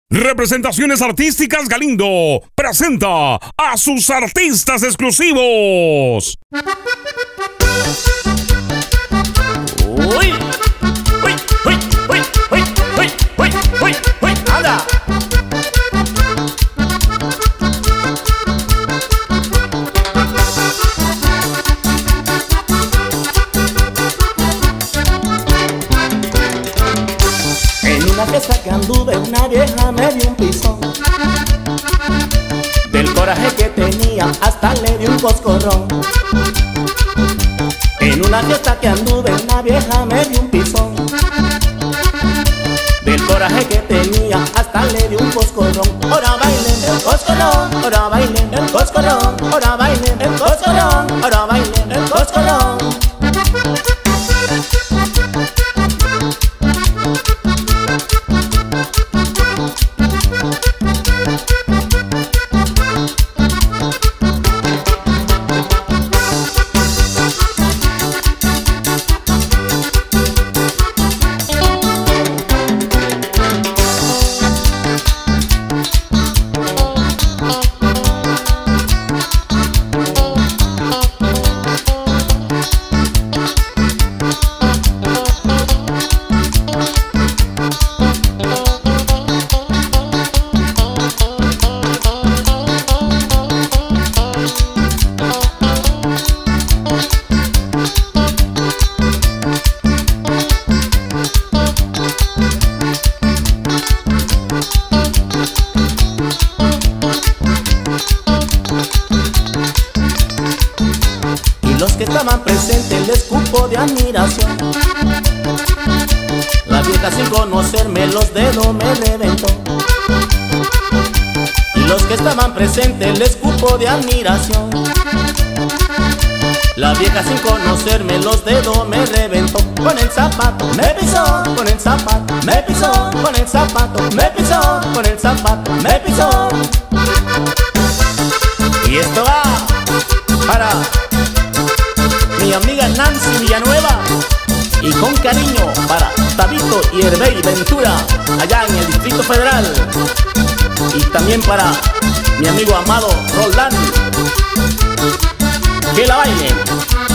Representaciones Artísticas Galindo presenta a sus artistas exclusivos. ¡Uy! ¡Uy! ¡Uy! ¡Uy! ¡Uy! ¡Uy! ¡Uy! ¡Uy! ¡Uy! ¡Anda! En una fiesta que anduve, una vieja me dio un pisón. Del coraje que tenía, hasta le di un coscorrón. En una fiesta que anduve, una vieja me dio un pisón. Del coraje que tenía, hasta le di un coscorrón. Ahora bailen el coscorrón, ahora bailen el coscorrón, ahora bailen el coscorrón, ahora bailen el coscorrón. Los que estaban presentes les cupo de admiración. La vieja sin conocerme los dedos me reventó. Y los que estaban presentes les cupo de admiración. La vieja sin conocerme los dedos me reventó. Con el zapato me pisó, con el zapato me pisó, con el zapato me pisó, con el zapato me pisó. Y esto va para mi amiga Nancy Villanueva, y con cariño para Tabito y Herbey Ventura, allá en el Distrito Federal. Y también para mi amigo amado Roldán. Que la bailen.